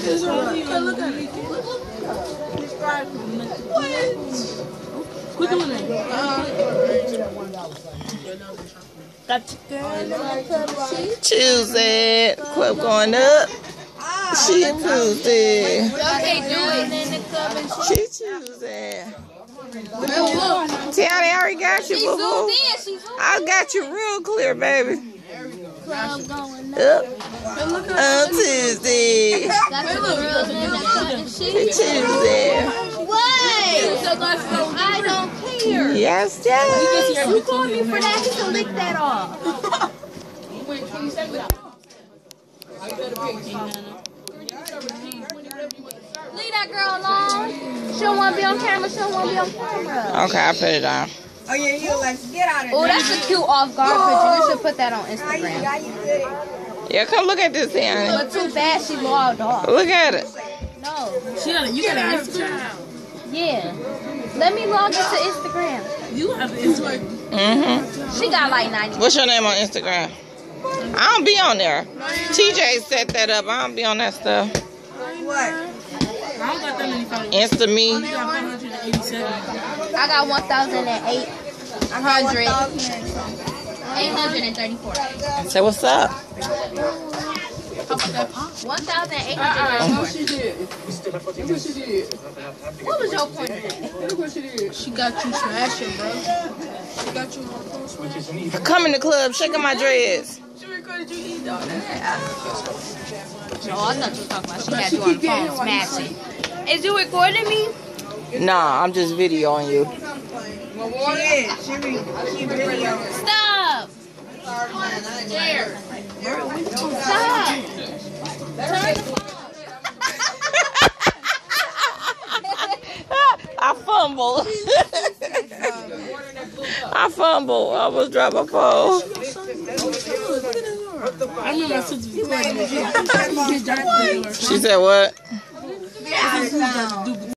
Look at me. What? Quit doing that. Got your girl in the club. Choose it. Quit going up. She improves it. Okay, do it. She chooses it. Tiana, I already got you, boo boo. I got you real clear, baby. Up on Tuesday. She chooses it. Wait! I don't care. Yes, yes. You called me for that. He can lick that off. Leave that girl alone. She don't want to be on camera. She don't want to be on camera. Okay, I put it on. Oh yeah, you like get out of there. Oh, that's a cute off-guard picture. You should put that on Instagram. Yeah, come look at this, Tiana. But too bad she logged off. Look at it. No. You got an Instagram? Yeah. Let me log into Instagram. You have an Instagram. She got like 90. What's your name on Instagram? I don't be on there. TJ set that up. I don't be on that stuff. What? I don't got that many followers. Insta me. I got 187. I got 1,800. 834. Say what's up. 1,834. She did. What was your point of that? She got you smashing, bro. She got you on. Come in the club, shaking my dreads. She recorded you eating all that. No, I thought you were talking about she had you on the phone smashing. Is you recording me? Nah, I'm just videoing you. She video. Stop! There. Stop! I fumbled. I fumbled. I almost dropped my phone. I remember my sister recording me. She said what? Yeah,